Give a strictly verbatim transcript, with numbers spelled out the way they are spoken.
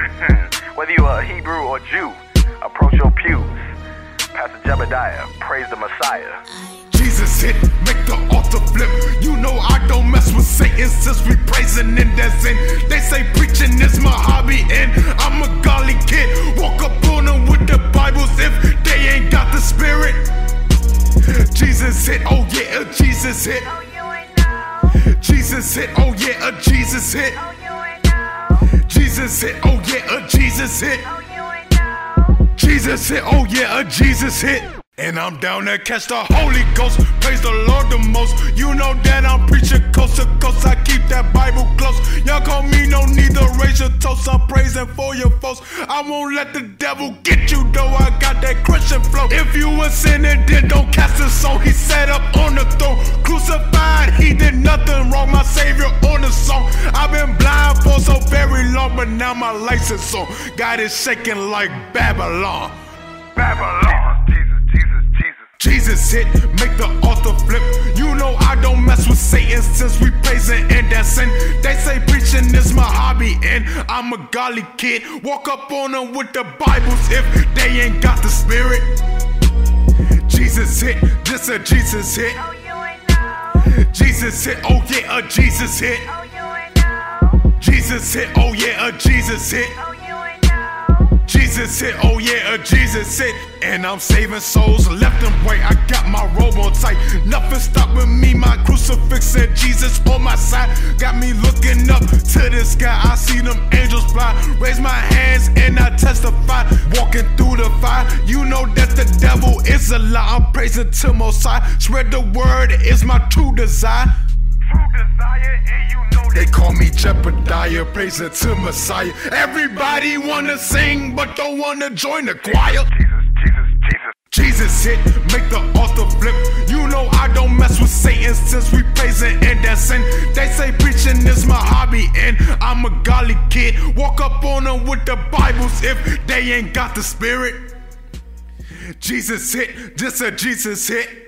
Whether you are a Hebrew or Jew, approach your pews. Pastor Jebediah, praise the Messiah. Jesus hit, make the altar flip. You know I don't mess with Satan since we praising in that sin. They say preaching is my hobby and I'm a golly kid. Walk up on them with the Bibles if they ain't got the spirit. Jesus hit, oh yeah, a Jesus hit. Jesus hit, oh yeah, a Jesus hit. Jesus hit, oh yeah, a Jesus hit. Jesus hit, oh yeah, a Jesus hit. And I'm down there, catch the Holy Ghost. Praise the Lord the most. You know that I'm preaching coast to coast. I keep that Bible close. Y'all call me no need to raise your toast. I'm praising for your folks. I won't let the devil get you though. I got that Christian flow. If you a sinner, then don't cast a song. He sat up on the throne, crucified. He did nothing wrong. My Savior on the song. I've been blind for so very long, but now my license on. God is shaking like Babylon. Babylon. Jesus hit, make the altar flip. You know I don't mess with Satan since we praising in that sin. They say preaching is my hobby and I'm a golly kid. Walk up on them with the Bibles if they ain't got the spirit. Jesus hit, this a Jesus hit. Jesus hit, oh yeah, a Jesus hit. Jesus hit, oh yeah, a Jesus hit. Jesus hit, oh yeah, a Jesus hit. And I'm saving souls left and right. I got my robe on tight. Nothing stopping me, my crucifix and Jesus on my side. Got me looking up to the sky. I see them angels fly. Raise my hands and I testify. Walking through the fire. You know that the devil is a lie. I'm praising to Most High. Spread the word is my true desire. True desire, and you know they call me Jebediah, praising to Messiah. Everybody wanna sing, but don't wanna join the choir. Jesus, Jesus, Jesus. Jesus hit, make the altar flip. You know I don't mess with Satan since we praising in that sin. They say preaching is my hobby and I'm a golly kid. Walk up on them with the Bibles if they ain't got the spirit. Jesus hit, just a Jesus hit.